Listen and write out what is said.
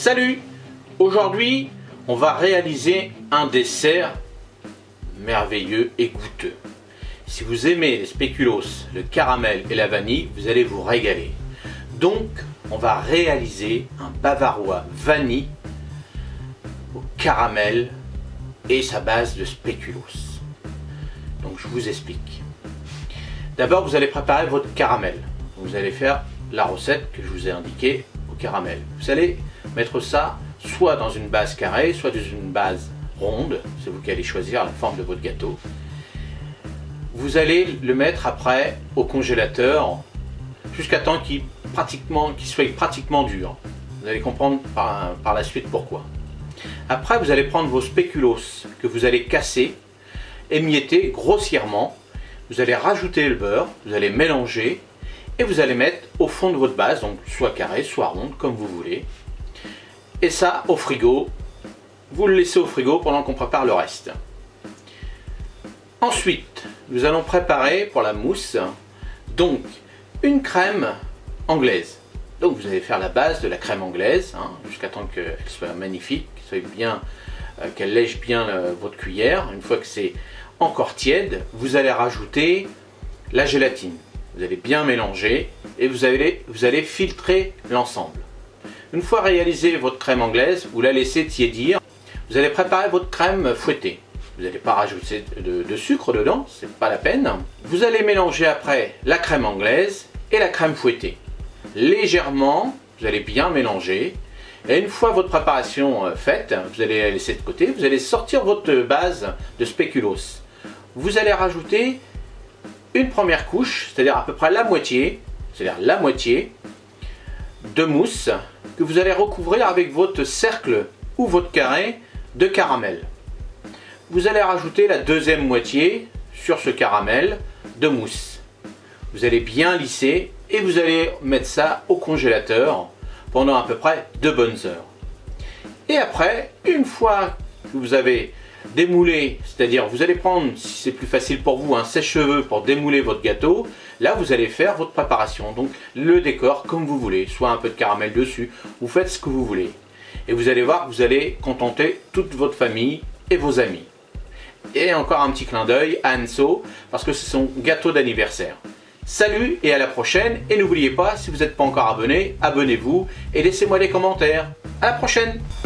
Salut! Aujourd'hui, on va réaliser un dessert merveilleux et goûteux. Si vous aimez les spéculoos, le caramel et la vanille, vous allez vous régaler. Donc, on va réaliser un bavarois vanille au caramel et sa base de spéculoos. Donc, je vous explique. D'abord, vous allez préparer votre caramel. Vous allez faire la recette que je vous ai indiquée au caramel. Vous allez mettre ça soit dans une base carrée, soit dans une base ronde. C'est vous qui allez choisir la forme de votre gâteau. Vous allez le mettre après au congélateur jusqu'à temps qu'il soit pratiquement dur. Vous allez comprendre par la suite pourquoi. Après, vous allez prendre vos spéculoos que vous allez casser, émietter grossièrement. Vous allez rajouter le beurre, vous allez mélanger et vous allez mettre au fond de votre base, donc soit carré, soit ronde, comme vous voulez. Et ça au frigo. Vous le laissez au frigo pendant qu'on prépare le reste. Ensuite, nous allons préparer pour la mousse donc une crème anglaise. Donc vous allez faire la base de la crème anglaise jusqu'à temps qu'elle soit magnifique, qu'elle lèche bien votre cuillère. Une fois que c'est encore tiède, vous allez rajouter la gélatine. Vous allez bien mélanger et vous allez filtrer l'ensemble. Une fois réalisé votre crème anglaise, vous la laissez tiédir. Vous allez préparer votre crème fouettée. Vous n'allez pas rajouter de sucre dedans, c'est pas la peine. Vous allez mélanger après la crème anglaise et la crème fouettée. Légèrement, vous allez bien mélanger. Et une fois votre préparation faite, vous allez la laisser de côté. Vous allez sortir votre base de spéculoos. Vous allez rajouter une première couche, c'est-à-dire à peu près la moitié, de mousse que vous allez recouvrir avec votre cercle ou votre carré de caramel. Vous allez rajouter la deuxième moitié sur ce caramel de mousse. Vous allez bien lisser et vous allez mettre ça au congélateur pendant à peu près 2 bonnes heures. Et après, une fois que vous avez démoulé, c'est-à-dire vous allez prendre, si c'est plus facile pour vous, un sèche-cheveux pour démouler votre gâteau. Là, vous allez faire votre préparation. Donc, le décor comme vous voulez, soit un peu de caramel dessus, vous faites ce que vous voulez. Et vous allez voir que vous allez contenter toute votre famille et vos amis. Et encore un petit clin d'œil à Anso, parce que c'est son gâteau d'anniversaire. Salut et à la prochaine. Et n'oubliez pas, si vous n'êtes pas encore abonné, abonnez-vous et laissez-moi des commentaires. À la prochaine!